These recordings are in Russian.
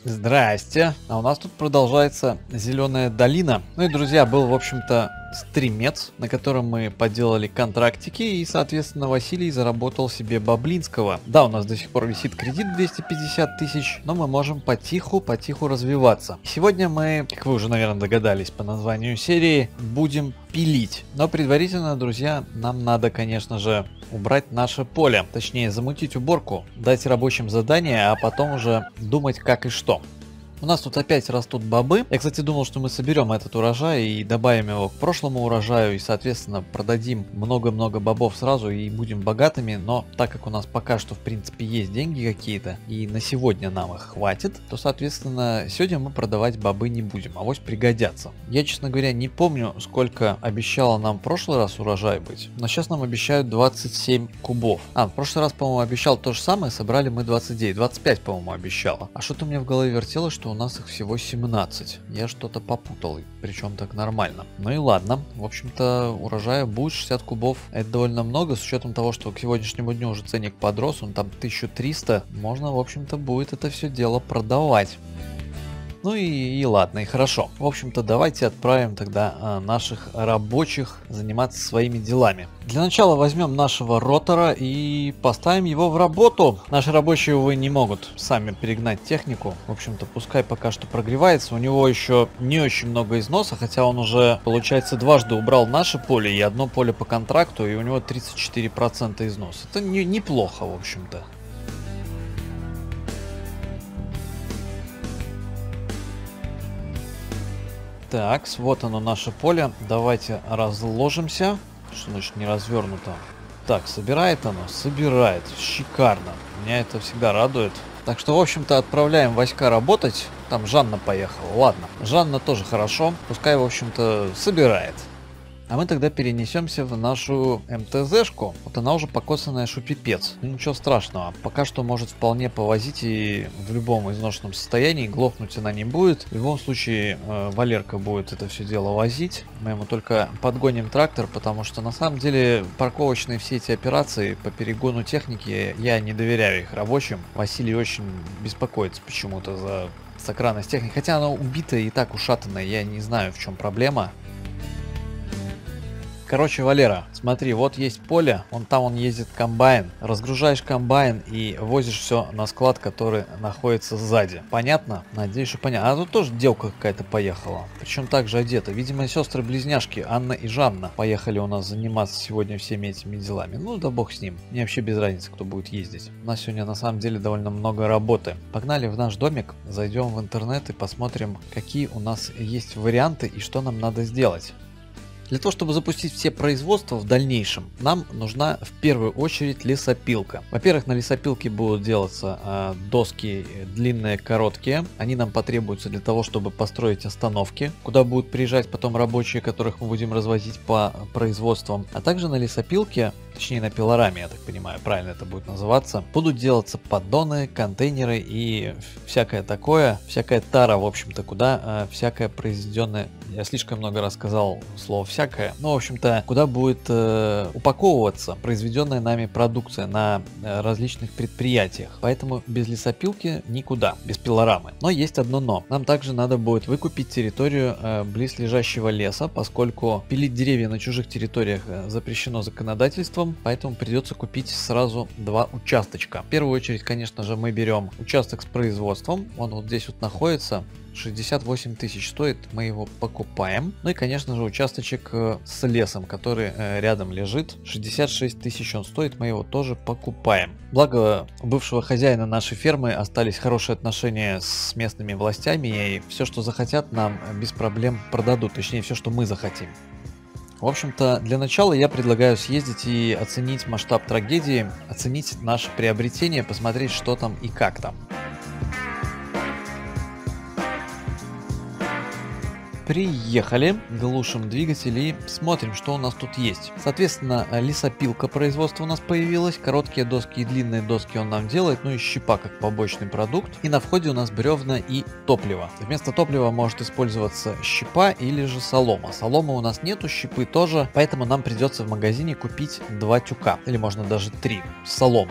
Здрасте. А у нас тут продолжается Зеленая долина. Ну и, друзья, был, в общем-то, стримец, на котором мы поделали контрактики, и, соответственно, Василий заработал себе Баблинского. Да, у нас до сих пор висит кредит 250 тысяч, но мы можем потиху развиваться. Сегодня мы, как вы уже, наверное, догадались по названию серии, будем пилить. Но предварительно, друзья, нам надо, конечно же, убрать наше поле. Точнее, замутить уборку, дать рабочим задание, а потом уже думать как и что. У нас тут опять растут бобы. Я, кстати, думал, что мы соберем этот урожай и добавим его к прошлому урожаю. И, соответственно, продадим много-много бобов сразу и будем богатыми. Но так как у нас пока что, в принципе, есть деньги какие-то, и на сегодня нам их хватит, то, соответственно, сегодня мы продавать бобы не будем. Авось пригодятся. Я, честно говоря, не помню, сколько обещало нам в прошлый раз урожай быть. Но сейчас нам обещают 27 кубов. В прошлый раз, по-моему, обещал то же самое. Собрали мы 29. 25, по-моему, обещало. А что-то у меня в голове вертелось, что у нас их всего 17. Я что-то попутал, причем так нормально. Ну и ладно. В общем-то, урожая будет 60 кубов. Это довольно много, с учетом того, что к сегодняшнему дню уже ценник подрос, он там 1300. Можно, в общем-то, будет это все дело продавать. Ну и ладно, и хорошо. В общем-то, давайте отправим тогда наших рабочих заниматься своими делами. Для начала возьмем нашего ротора и поставим его в работу. Наши рабочие, увы, не могут сами перегнать технику. В общем-то, пускай пока что прогревается. У него еще не очень много износа, хотя он уже, получается, дважды убрал наше поле и одно поле по контракту, и у него 34% износ. Это неплохо, в общем-то. Так, вот оно наше поле. Давайте разложимся. Что значит не развернуто? Так, собирает оно? Собирает. Шикарно. Меня это всегда радует. Так что, в общем-то, отправляем войска работать. Там Жанна поехала. Ладно. Жанна тоже хорошо. Пускай, в общем-то, собирает. А мы тогда перенесемся в нашу МТЗ-шку. Вот она уже покосанная шупипец. Ну ничего страшного. Пока что может вполне повозить и в любом изношенном состоянии. Глохнуть она не будет. В любом случае Валерка будет это все дело возить. Мы ему только подгоним трактор, потому что на самом деле парковочные все эти операции по перегону техники, я не доверяю их рабочим. Василий очень беспокоится почему-то за сохранность техники. Хотя она убитая и так ушатанная. Я не знаю, в чем проблема. Короче, Валера, смотри, вот есть поле, он ездит комбайн. Разгружаешь комбайн и возишь все на склад, который находится сзади. Понятно? Надеюсь, что понятно. А тут тоже девка какая-то поехала. Причем также одета. Видимо, сестры-близняшки Анна и Жанна поехали у нас заниматься сегодня всеми этими делами. Ну да бог с ним. Мне вообще без разницы, кто будет ездить. У нас сегодня на самом деле довольно много работы. Погнали в наш домик, зайдем в интернет и посмотрим, какие у нас есть варианты и что нам надо сделать. Для того, чтобы запустить все производства в дальнейшем, нам нужна в первую очередь лесопилка. Во-первых, на лесопилке будут делаться доски длинные, короткие. Они нам потребуются для того, чтобы построить остановки, куда будут приезжать потом рабочие, которых мы будем развозить по производствам. А также на лесопилке, точнее на пилораме, я так понимаю, правильно это будет называться, будут делаться поддоны, контейнеры и всякое такое, всякая тара, в общем-то, куда всякое произведенное, я слишком много рассказал слово всякое, но, в общем-то, куда будет упаковываться произведенная нами продукция на различных предприятиях. Поэтому без лесопилки никуда, без пилорамы. Но есть одно но. Нам также надо будет выкупить территорию близлежащего леса, поскольку пилить деревья на чужих территориях запрещено законодательством, поэтому придется купить сразу два участочка. В первую очередь, конечно же, мы берем участок с производством, он вот здесь вот находится. 68 тысяч стоит, мы его покупаем. Ну и, конечно же, участочек с лесом, который рядом лежит. 66 тысяч он стоит, мы его тоже покупаем. Благо, у бывшего хозяина нашей фермы остались хорошие отношения с местными властями, и все, что захотят, нам без проблем продадут. Точнее, все, что мы захотим. В общем-то, для начала я предлагаю съездить и оценить масштаб трагедии, оценить наше приобретение, посмотреть, что там и как там. Приехали, глушим двигатель и смотрим, что у нас тут есть. Соответственно, лесопилка производства у нас появилась, короткие доски и длинные доски он нам делает, ну и щепа как побочный продукт. И на входе у нас бревна и топливо. Вместо топлива может использоваться щепа или же солома. Соломы у нас нету, щепы тоже, поэтому нам придется в магазине купить 2 тюка, или можно даже 3 с соломой.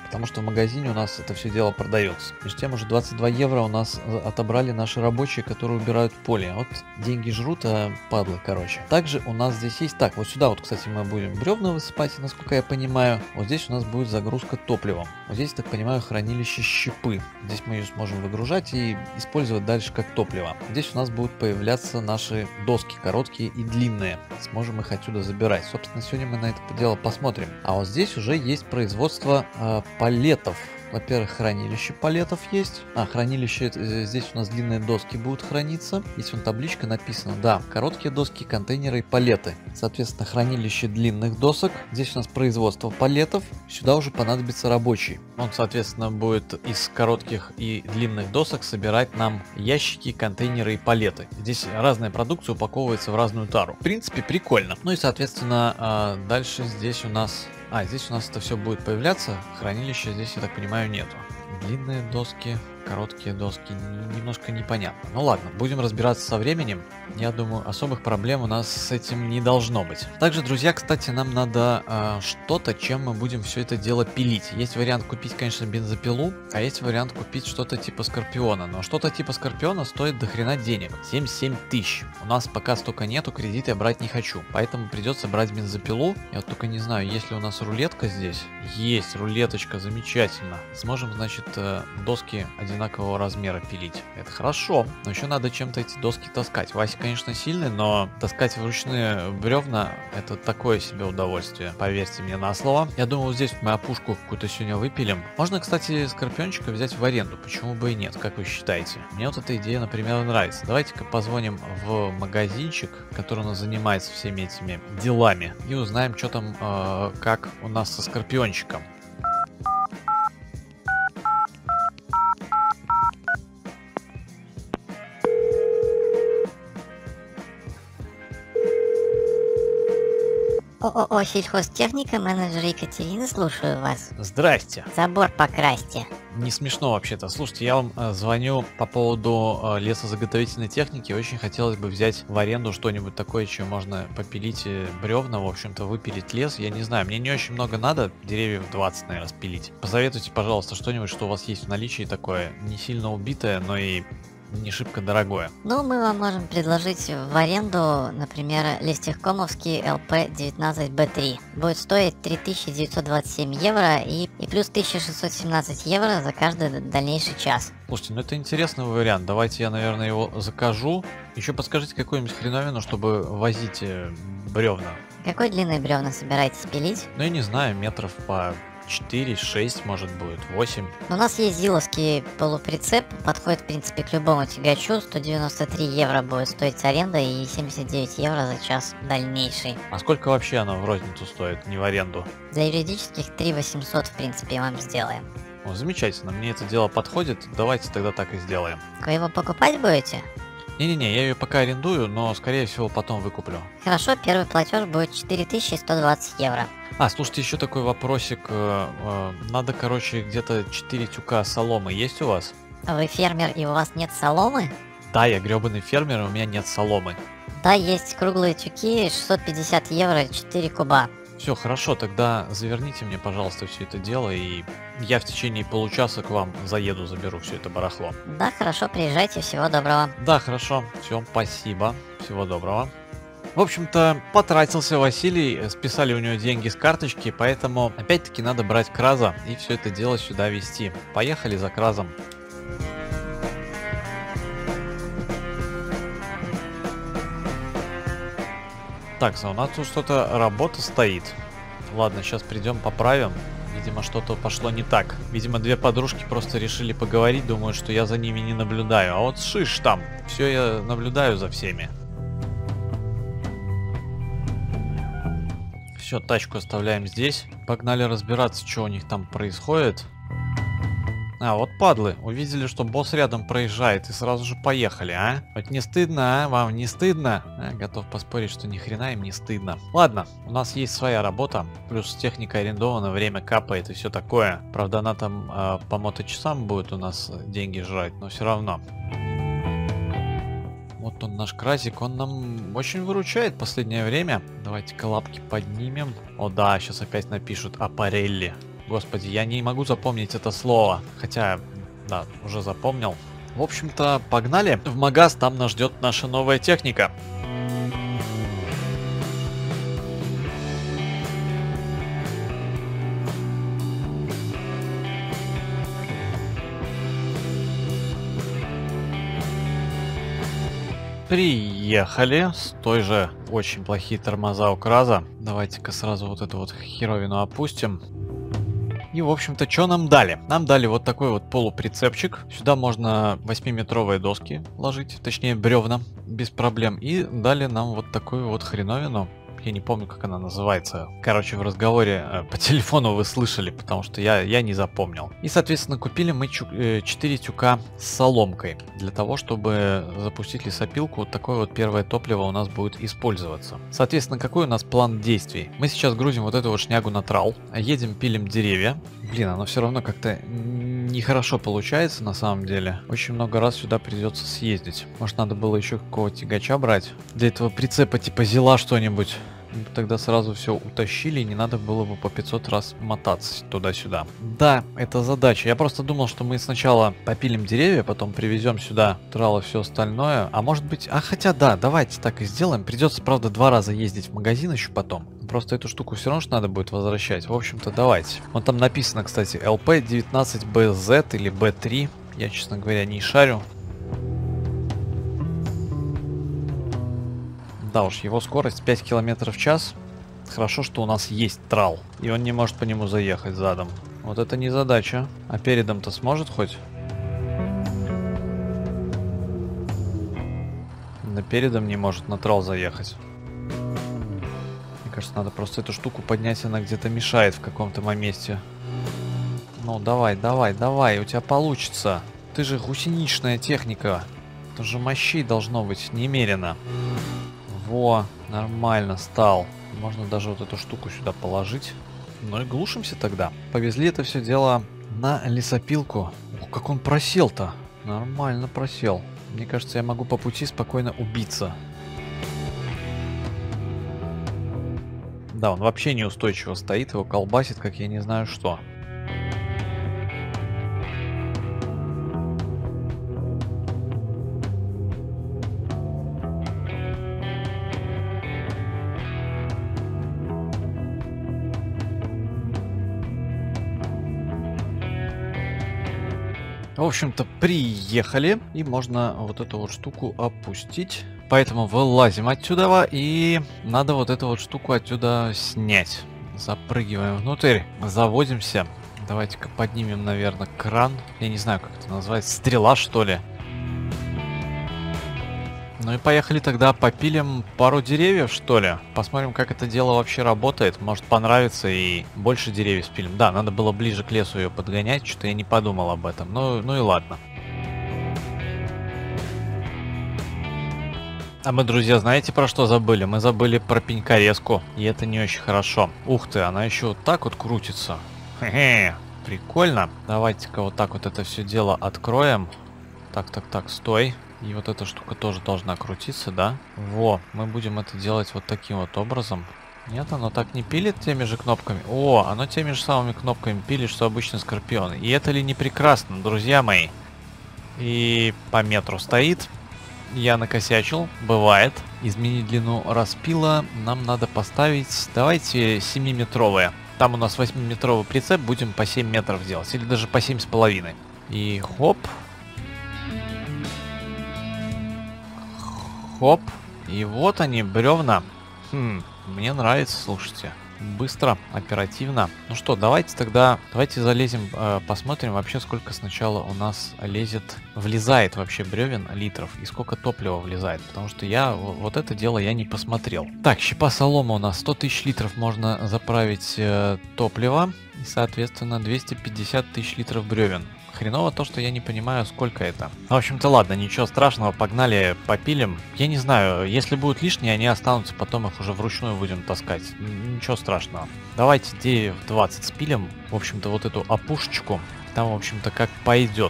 потому что в магазине у нас это все дело продается. Между тем уже 22 евро у нас отобрали наши рабочие, которые убирают поле. Вот деньги жрут, а падлы, короче. Также у нас здесь есть, так, вот сюда вот, кстати, мы будем бревна высыпать, насколько я понимаю. Вот здесь у нас будет загрузка топливом. Вот здесь, так понимаю, хранилище щепы. Здесь мы ее сможем выгружать и использовать дальше как топливо. Здесь у нас будут появляться наши доски, короткие и длинные. Сможем их отсюда забирать. Собственно, сегодня мы на это дело посмотрим. А вот здесь уже есть производство палетов. Во-первых, хранилище палетов есть. Хранилище, здесь у нас длинные доски будут храниться. Здесь вон табличка написана, да, короткие доски, контейнеры и палеты. Соответственно, хранилище длинных досок. Здесь у нас производство палетов. Сюда уже понадобится рабочий. Он, соответственно, будет из коротких и длинных досок собирать нам ящики, контейнеры и палеты. Здесь разная продукция упаковывается в разную тару. В принципе, прикольно. Ну и, соответственно, дальше здесь у нас... здесь у нас это все будет появляться. Хранилища здесь, я так понимаю, нету. Длинные доски, короткие доски, немножко непонятно. Ну ладно, будем разбираться со временем. Я думаю, особых проблем у нас с этим не должно быть. Также, друзья, кстати, нам надо что-то, чем мы будем все это дело пилить. Есть вариант купить, конечно, бензопилу, а есть вариант купить что-то типа Скорпиона. Но что-то типа Скорпиона стоит до хрена денег. 77 тысяч. У нас пока столько нету, кредиты я брать не хочу. Поэтому придется брать бензопилу. Я вот только не знаю, есть ли у нас рулетка здесь. Есть рулеточка, замечательно. Сможем, значит, доски одинакового размера пилить. Это хорошо. Но еще надо чем-то эти доски таскать. Вася, конечно, сильный, но таскать вручную бревна это такое себе удовольствие. Поверьте мне на слово. Я думаю, вот здесь мы опушку какую-то сегодня выпилим. Можно, кстати, Скорпиончика взять в аренду. Почему бы и нет? Как вы считаете? Мне вот эта идея, например, нравится. Давайте-ка позвоним в магазинчик, который у нас занимается всеми этими делами, и узнаем, что там, как у нас со Скорпиончиком. ООО «Сельхозтехника», менеджер Екатерина, слушаю вас. Здрасте. Забор покрасьте. Не смешно вообще-то. Слушайте, я вам звоню по поводу лесозаготовительной техники. Очень хотелось бы взять в аренду что-нибудь такое, чем можно попилить бревна, в общем-то, выпилить лес. Я не знаю, мне не очень много надо, деревьев 20, наверное, спилить. Посоветуйте, пожалуйста, что-нибудь, что у вас есть в наличии такое, не сильно убитое, но и не шибко дорогое. Ну, мы вам можем предложить в аренду, например, Лестехкомовский ЛП-19Б3. Будет стоить 3927 евро и плюс 1617 евро за каждый дальнейший час. Слушайте, ну это интересный вариант. Давайте я, наверное, его закажу. Еще подскажите какую-нибудь хреновину, чтобы возить бревна. Какой длины бревна собираетесь пилить? Ну, я не знаю, метров по 4-6, может будет, 8. У нас есть зиловский полуприцеп, подходит, в принципе, к любому тягачу. 193 евро будет стоить аренда и 79 евро за час дальнейший. А сколько вообще оно в розницу стоит, не в аренду? Для юридических 3800, в принципе, вам сделаем. О, замечательно, мне это дело подходит, давайте тогда так и сделаем. Вы его покупать будете? Не-не-не, я ее пока арендую, но скорее всего потом выкуплю. Хорошо, первый платеж будет 4120 евро. Слушайте, еще такой вопросик. Надо, короче, где-то 4 тюка соломы есть у вас? Вы фермер и у вас нет соломы? Да, я гребаный фермер, и у меня нет соломы. Да, есть круглые тюки, 650 евро, 4 куба. Все, хорошо, тогда заверните мне, пожалуйста, все это дело, и я в течение получаса к вам заеду, заберу все это барахло. Да, хорошо, приезжайте, всего доброго. Да, хорошо, все, спасибо, всего доброго. В общем-то, потратился Василий, списали у него деньги с карточки, поэтому опять-таки надо брать краза и все это дело сюда везти. Поехали за кразом. Так, у нас тут что-то работа стоит. Ладно, сейчас придем поправим. Видимо, что-то пошло не так. Видимо, две подружки просто решили поговорить, думают, что я за ними не наблюдаю. А вот шиш там. Все, я наблюдаю за всеми. Все, тачку оставляем здесь. Погнали разбираться, что у них там происходит. Вот падлы, увидели, что босс рядом проезжает и сразу же поехали, а? Хоть не стыдно, а? Вам не стыдно? Готов поспорить, что ни хрена им не стыдно. Ладно, у нас есть своя работа, плюс техника арендована, время капает и все такое. Правда, она там по моточасам будет у нас деньги жрать, но все равно. Вот он, наш кразик, он нам очень выручает в последнее время. Давайте-ка лапки поднимем. О да, сейчас опять напишут аппарелли. Господи, я не могу запомнить это слово. Хотя, да, уже запомнил. В общем-то, погнали в магаз, там нас ждет наша новая техника. Приехали. С той же очень плохие тормоза у Краза. Давайте-ка сразу вот эту вот херовину опустим. И, в общем-то, что нам дали? Нам дали вот такой вот полуприцепчик. Сюда можно 8-метровые доски ложить, точнее бревна, без проблем. И дали нам вот такую вот хреновину. Я не помню, как она называется. Короче, в разговоре по телефону вы слышали, потому что я не запомнил. И, соответственно, купили мы 4 тюка с соломкой. Для того, чтобы запустить лесопилку, вот такое вот первое топливо у нас будет использоваться. Соответственно, какой у нас план действий? Мы сейчас грузим вот эту вот шнягу на трал. Едем, пилим деревья. Блин, оно все равно как-то нехорошо получается на самом деле. Очень много раз сюда придется съездить. Может, надо было еще какого-то тягача брать? Для этого прицепа типа Зила что-нибудь. Тогда сразу все утащили, и не надо было бы по 500 раз мотаться туда-сюда. Да, это задача. Я просто думал, что мы сначала попилим деревья, потом привезем сюда трал и все остальное. А может быть... А хотя да, давайте так и сделаем. Придется, правда, 2 раза ездить в магазин еще потом. Просто эту штуку все равно надо будет возвращать. В общем-то, давайте. Вон там написано, кстати, LP19BZ или B3. Я, честно говоря, не шарю. Да уж, его скорость 5 км в час. Хорошо, что у нас есть трал. И он не может по нему заехать задом. Вот это не задача. А передом-то сможет хоть? Да передом не может на трал заехать. Мне кажется, надо просто эту штуку поднять, она где-то мешает в каком-то моменте. Ну, давай, давай, давай, у тебя получится. Ты же гусеничная техника. Это же мощей должно быть немерено. Во, нормально стал. Можно даже вот эту штуку сюда положить. Ну и глушимся тогда. Повезли это все дело на лесопилку. Ох, как он просел-то. Нормально просел. Мне кажется, я могу по пути спокойно убиться. Да, он вообще неустойчиво стоит, его колбасит, как я не знаю что. В общем-то, приехали, и можно вот эту вот штуку опустить. Поэтому вылазим отсюда, и надо вот эту вот штуку отсюда снять. Запрыгиваем внутрь, заводимся. Давайте-ка поднимем, наверное, кран. Я не знаю, как это называется, стрела, что ли. Ну и поехали тогда попилим пару деревьев, что ли. Посмотрим, как это дело вообще работает. Может, понравится и больше деревьев спилим. Да, надо было ближе к лесу ее подгонять. Что-то я не подумал об этом. Ну и ладно. А мы, друзья, знаете, про что забыли? Мы забыли про пенькорезку. И это не очень хорошо. Ух ты, она еще вот так вот крутится. Хе-хе, прикольно. Давайте-ка вот так вот это все дело откроем. Так, стой. И вот эта штука тоже должна крутиться, да? Во, мы будем это делать вот таким вот образом. Нет, оно так не пилит теми же кнопками. О, оно теми же самыми кнопками пилит, что обычно Скорпион. И это ли не прекрасно, друзья мои? И по метру стоит. Я накосячил, бывает. Изменить длину распила нам надо поставить, давайте 7-метровые. Там у нас 8-метровый прицеп, будем по 7 метров делать. Или даже по 7,5. И хоп. Хоп. И вот они, бревна. Мне нравится, слушайте. Быстро, оперативно. Ну что, давайте тогда, давайте залезем, посмотрим вообще, сколько сначала у нас влезает вообще бревен литров и сколько топлива влезает. Потому что вот это дело я не посмотрел. Так, щепа солома у нас 100 тысяч литров можно заправить топлива. И, соответственно, 250 тысяч литров бревен. Хреново то, что я не понимаю, сколько это. В общем-то, ладно, ничего страшного, погнали, попилим. Я не знаю, если будут лишние, они останутся, потом их уже вручную будем таскать. Ничего страшного. Давайте деревьев 20 спилим. В общем-то, вот эту опушечку. Там, в общем-то, как пойдет.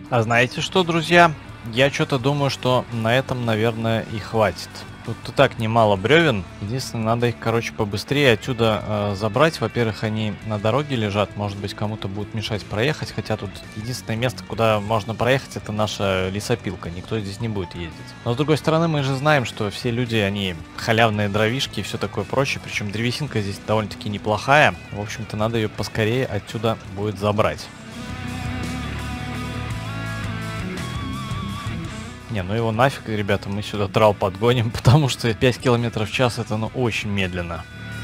А знаете что, друзья? Я что-то думаю, что на этом, наверное, и хватит. Тут и так немало бревен. Единственное, надо их, короче, побыстрее отсюда забрать. Во-первых, они на дороге лежат. Может быть, кому-то будет мешать проехать. Хотя тут единственное место, куда можно проехать, это наша лесопилка. Никто здесь не будет ездить. Но с другой стороны, мы же знаем, что все люди, они халявные дровишки и все такое прочее. Причем древесинка здесь довольно-таки неплохая. В общем-то, надо ее поскорее отсюда будет забрать. Не, ну его нафиг, ребята, мы сюда трал подгоним, потому что 5 км в час это, ну, очень медленно.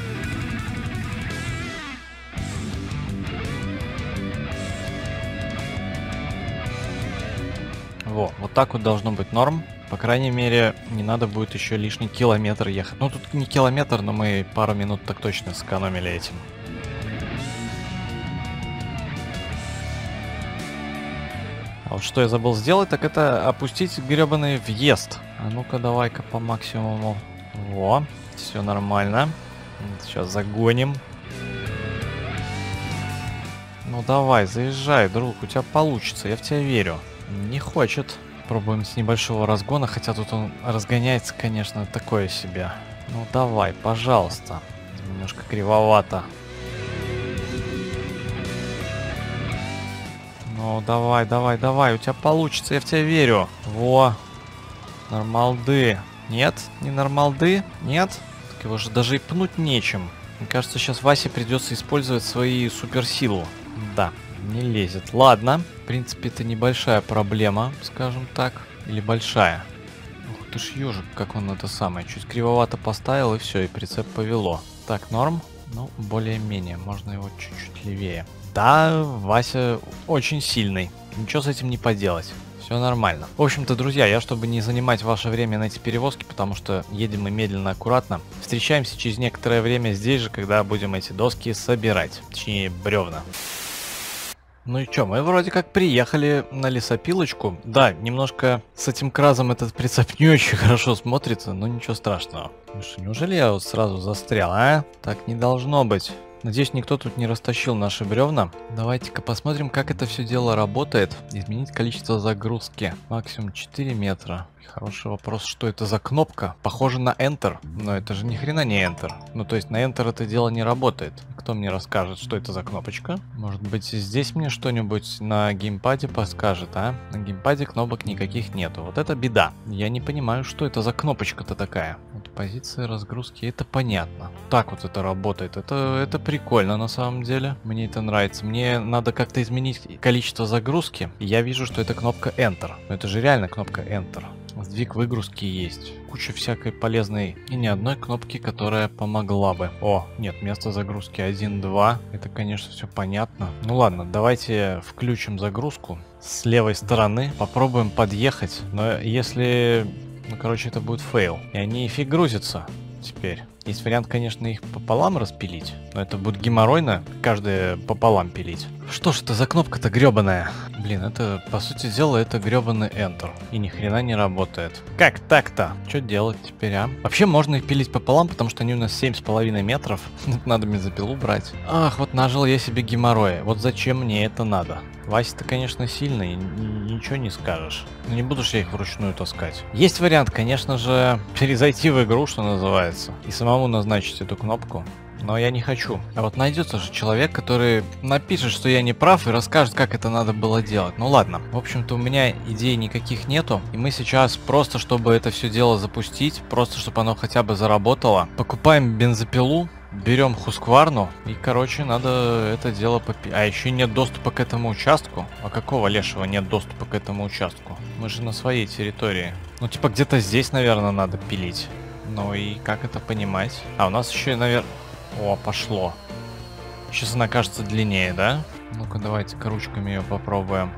Вот так вот должно быть норм. По крайней мере, не надо будет еще лишний километр ехать. Ну, тут не километр, но мы пару минут так точно сэкономили этим. А вот что я забыл сделать, так это опустить гребаный въезд. А ну-ка, давай-ка по максимуму. Во, все нормально. Сейчас загоним. Ну давай, заезжай, друг, у тебя получится, я в тебя верю. Не хочет. Пробуем с небольшого разгона, хотя тут он разгоняется, конечно, такое себе. Ну давай, пожалуйста. Немножко кривовато. Ну, давай, давай, давай, у тебя получится, я в тебя верю. Во, нормалды. Нет, не нормалды, нет. Так его же даже и пнуть нечем. Мне кажется, сейчас Васе придется использовать свои суперсилу. Да, не лезет. Ладно, в принципе, это небольшая проблема, скажем так. Или большая. Ух ты ж ежик, как он это самое. Чуть кривовато поставил, и все, и прицеп повело. Так, норм? Ну, более-менее, можно его чуть-чуть левее. Да, Вася очень сильный. Ничего с этим не поделать. Все нормально. В общем-то, друзья, я, чтобы не занимать ваше время на эти перевозки, потому что едем мы медленно, аккуратно, встречаемся через некоторое время здесь же, когда будем эти доски собирать. Точнее, бревна. Ну и чё, мы вроде как приехали на лесопилочку. Да, немножко с этим кразом этот прицеп не очень хорошо смотрится, но ничего страшного. Ну что, неужели я вот сразу застрял, а? Так не должно быть. Надеюсь, никто тут не растащил наши бревна. Давайте-ка посмотрим, как это все дело работает. Изменить количество загрузки. Максимум 4 метра. Хороший вопрос, что это за кнопка? Похоже на Enter, но это же ни хрена не Enter. Ну, то есть на Enter это дело не работает. Кто мне расскажет, что это за кнопочка? Может быть, здесь мне что-нибудь на геймпаде подскажет, а? На геймпаде кнопок никаких нету. Вот это беда. Я не понимаю, что это за кнопочка-то такая. Вот позиция разгрузки, это понятно. Так вот это работает. Это прикольно на самом деле. Мне это нравится. Мне надо как-то изменить количество загрузки. И я вижу, что это кнопка Enter. Но это же реально кнопка Enter. Сдвиг выгрузки есть. Куча всякой полезной и ни одной кнопки, которая помогла бы. О, нет, место загрузки 1, 2. Это, конечно, все понятно. Ну ладно, давайте включим загрузку с левой стороны. Попробуем подъехать. Но если... Ну, короче, это будет фейл. И они и фиг грузятся теперь. Есть вариант, конечно, их пополам распилить. Но это будет геморройно, каждое пополам пилить. Что ж это за кнопка-то гребаная? Блин, это, по сути дела, это гребаный Enter. И ни хрена не работает. Как так-то? Что делать теперь, а? Вообще можно их пилить пополам, потому что они у нас 7,5 метров. Надо бензопилу брать. Ах, вот нажил я себе геморроя. Вот зачем мне это надо? Вася-то, конечно, сильный, ничего не скажешь. Но не буду же я их вручную таскать. Есть вариант, конечно же, перезайти в игру, что называется, и самому назначить эту кнопку. Но я не хочу. А вот найдется же человек, который напишет, что я не прав, и расскажет, как это надо было делать. Ну ладно. В общем-то, у меня идей никаких нету. И мы сейчас просто, чтобы это все дело запустить, просто чтобы оно хотя бы заработало, покупаем бензопилу. Берем Хускварну и, короче, надо это дело попить. А еще нет доступа к этому участку. А какого лешего нет доступа к этому участку? Мы же на своей территории. Ну, типа, где-то здесь, наверное, надо пилить. Ну и как это понимать? А, у нас еще, наверное... О, пошло. Сейчас она кажется длиннее, да? Ну-ка, давайте-ка ручками ее попробуем.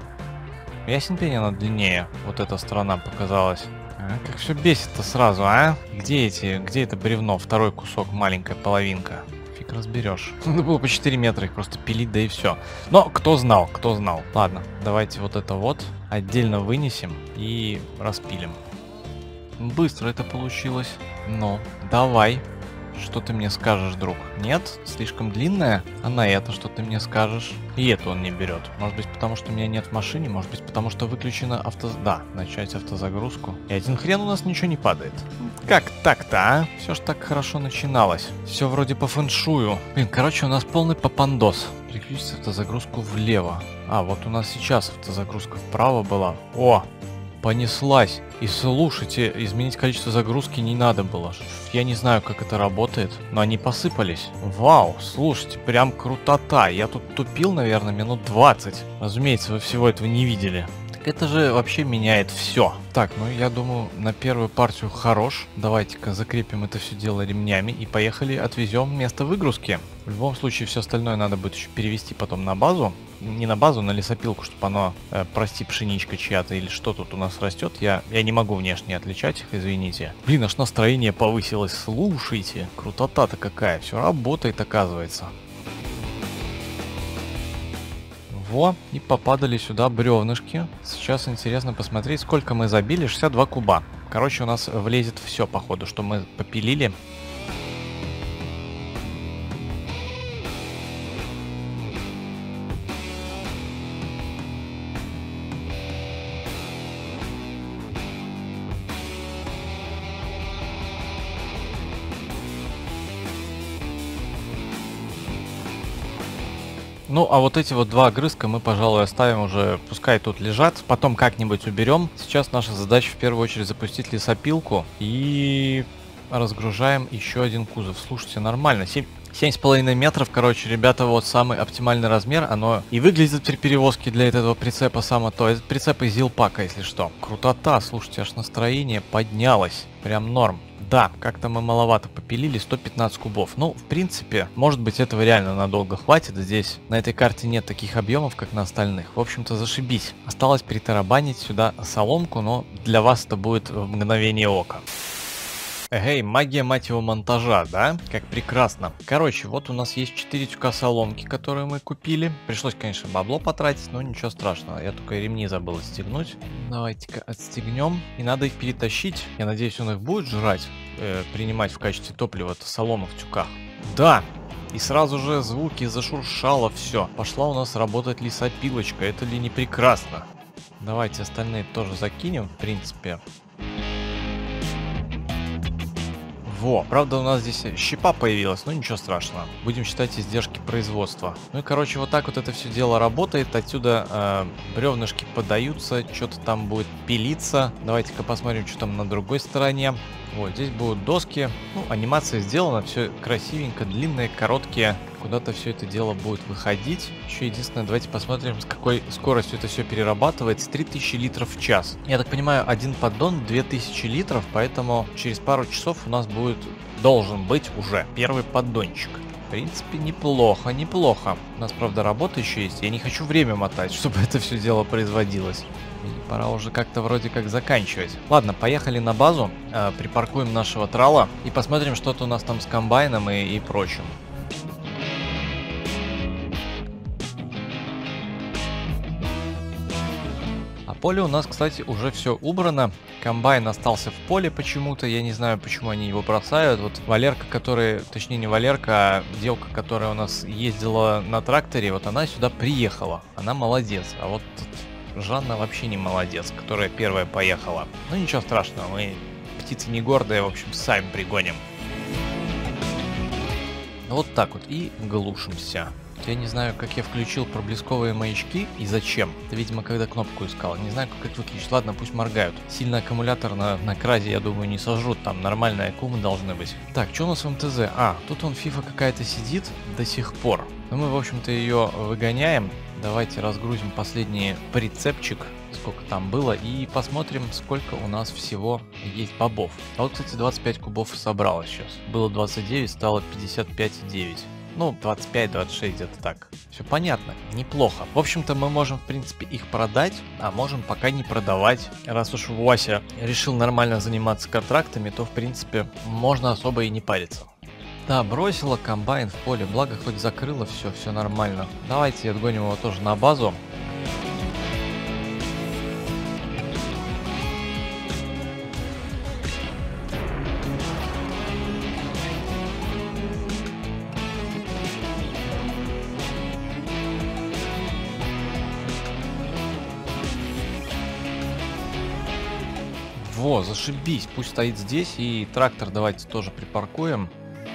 Ясен пень, она длиннее. Вот эта сторона показалась. А, как все бесит-то сразу, а? Где это бревно? Второй кусок, маленькая половинка. Фиг разберешь. Надо было по 4 метра их просто пилить, да и все. Но кто знал, кто знал. Ладно, давайте вот это вот отдельно вынесем и распилим. Быстро это получилось. Ну, давай. Что ты мне скажешь, друг? Нет? Слишком длинная? А на это что ты мне скажешь? И это он не берет. Может быть, потому что меня нет в машине? Может быть, потому что выключена Да, начать автозагрузку. И один хрен у нас ничего не падает. Как так-то, а? Все ж так хорошо начиналось. Все вроде по фэншую. Блин, короче, у нас полный попандос. Переключить автозагрузку влево. А, вот у нас сейчас автозагрузка вправо была. О! Понеслась. И слушайте, изменить количество загрузки не надо было. Я не знаю, как это работает, но они посыпались. Вау, слушайте, прям крутота. Я тут тупил, наверное, минут 20. Разумеется, вы всего этого не видели. Так это же вообще меняет все. Так, ну я думаю, на первую партию хорош. Давайте-ка закрепим это все дело ремнями и поехали отвезем место выгрузки. В любом случае, все остальное надо будет еще перевести потом на базу. Не на базу, на лесопилку, чтобы оно, прости, пшеничка чья-то или что тут у нас растет. Я не могу внешне отличать их, извините. Блин, аж настроение повысилось, слушайте. Крутота-то какая, все работает, оказывается. Во, и попадали сюда бревнышки. Сейчас интересно посмотреть, сколько мы забили. 62 куба. Короче, у нас влезет все, походу, что мы попилили. Ну, а вот эти вот два огрызка мы, пожалуй, оставим уже, пускай тут лежат, потом как-нибудь уберем. Сейчас наша задача в первую очередь запустить лесопилку и разгружаем еще один кузов. Слушайте, нормально, 7,5 метров, короче, ребята, вот самый оптимальный размер. Оно и выглядит при перевозке для этого прицепа само то. Этот прицеп из Зилпака, если что. Крутота, слушайте, аж настроение поднялось, прям норм. Да, как-то мы маловато попилили, 115 кубов. Ну, в принципе, может быть, этого реально надолго хватит. Здесь на этой карте нет таких объемов, как на остальных. В общем-то, зашибись. Осталось притарабанить сюда соломку, но для вас это будет в мгновение ока. Эй, магия, мать его, монтажа, да? Как прекрасно. Короче, вот у нас есть 4 тюка соломки, которые мы купили. Пришлось, конечно, бабло потратить, но ничего страшного. Я только ремни забыл отстегнуть. Давайте-ка отстегнем. И надо их перетащить. Я надеюсь, он их будет жрать, принимать в качестве топлива солому в тюках. Да! И сразу же звуки, зашуршало все. Пошла у нас работать лесопилочка. Это ли не прекрасно? Давайте остальные тоже закинем, в принципе. Во, правда у нас здесь щепа появилась, но ничего страшного. Будем считать издержки производства. Ну и короче, вот так вот это все дело работает. Отсюда бревнышки подаются, что-то там будет пилиться. Давайте-ка посмотрим, что там на другой стороне. Вот, здесь будут доски. Ну, анимация сделана, все красивенько, длинные, короткие. Куда-то все это дело будет выходить. Еще единственное, давайте посмотрим, с какой скоростью это все перерабатывается. 3000 литров в час. Я так понимаю, один поддон 2000 литров, поэтому через пару часов у нас должен быть уже первый поддончик. В принципе, неплохо, неплохо. У нас, правда, работа еще есть. Я не хочу время мотать, чтобы это все дело производилось. И пора уже как-то вроде как заканчивать. Ладно, поехали на базу, припаркуем нашего трала и посмотрим, что-то у нас там с комбайном и прочим. Поле у нас, кстати, уже все убрано. Комбайн остался в поле почему-то. Я не знаю, почему они его бросают. Вот Валерка, точнее не Валерка, а девка, которая у нас ездила на тракторе, вот она сюда приехала. Она молодец. А вот Жанна вообще не молодец, которая первая поехала. Ну ничего страшного, мы птицы не гордые, в общем, сами пригоним. Вот так вот и глушимся. Я не знаю, как я включил проблесковые маячки и зачем. Это, видимо, когда кнопку искал. Не знаю, как их выключить. Ладно, пусть моргают. Сильный аккумулятор на краде, я думаю, не сожрут. Там нормальные аккумы должны быть. Так, что у нас в МТЗ? А, тут он фифа какая-то сидит до сих пор. Но мы, в общем-то, ее выгоняем. Давайте разгрузим последний прицепчик. Сколько там было. И посмотрим, сколько у нас всего есть бобов. А вот, кстати, 25 кубов собралось сейчас. Было 29, стало 55,9. Ну, 25-26 где-то так. Все понятно, неплохо. В общем-то, мы можем, в принципе, их продать, а можем пока не продавать. Раз уж Вася решил нормально заниматься контрактами, то, в принципе, можно особо и не париться. Да, бросила комбайн в поле, благо хоть закрыла все нормально. Давайте отгоним его тоже на базу. Во, зашибись, пусть стоит здесь, и трактор давайте тоже припаркуем.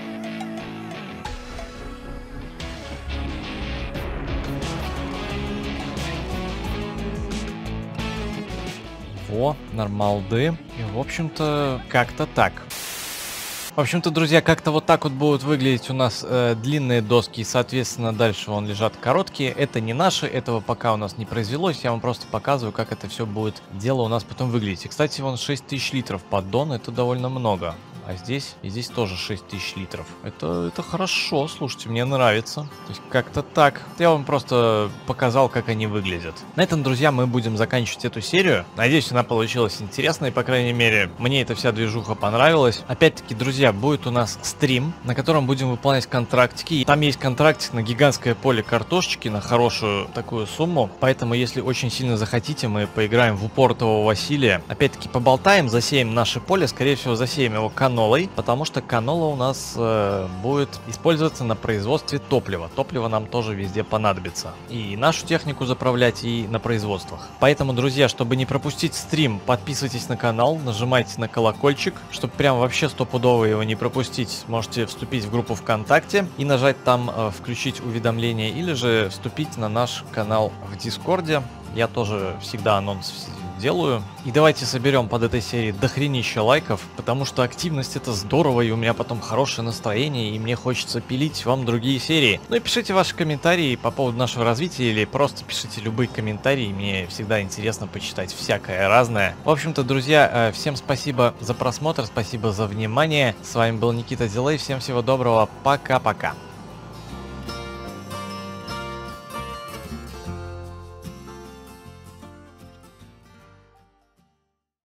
Во, нормалды. И, в общем-то, как-то так. В общем-то, друзья, как-то вот так вот будут выглядеть у нас длинные доски, и, соответственно, дальше вон лежат короткие. Это не наши, этого пока у нас не произвелось, я вам просто показываю, как это все будет дело у нас потом выглядеть. И, кстати, вон 6000 литров поддон, это довольно много. А здесь, и здесь тоже 6000 литров. Это хорошо, слушайте, мне нравится. То есть как-то так. Я вам просто показал, как они выглядят. На этом, друзья, мы будем заканчивать эту серию. Надеюсь, она получилась интересной, по крайней мере, мне эта вся движуха понравилась. Опять-таки, друзья, будет у нас стрим, на котором будем выполнять контрактики. И там есть контрактик на гигантское поле картошечки, на хорошую такую сумму. Поэтому, если очень сильно захотите, мы поиграем в упортого Василия. Опять-таки, поболтаем, засеем наше поле. Скорее всего, засеем его канолой, потому что канола у нас будет использоваться на производстве топлива. Топливо нам тоже везде понадобится. И нашу технику заправлять, и на производствах. Поэтому, друзья, чтобы не пропустить стрим, подписывайтесь на канал, нажимайте на колокольчик, чтобы прям вообще стопудово его не пропустить. Можете вступить в группу ВКонтакте и нажать там включить уведомления, или же вступить на наш канал в Дискорде. Я тоже всегда анонс делаю. И давайте соберем под этой серией дохренища лайков, потому что активность — это здорово, и у меня потом хорошее настроение, и мне хочется пилить вам другие серии. Ну и пишите ваши комментарии по поводу нашего развития, или просто пишите любые комментарии, мне всегда интересно почитать всякое разное. В общем-то, друзья, всем спасибо за просмотр, спасибо за внимание. С вами был Никита Дилей, всем всего доброго, пока-пока.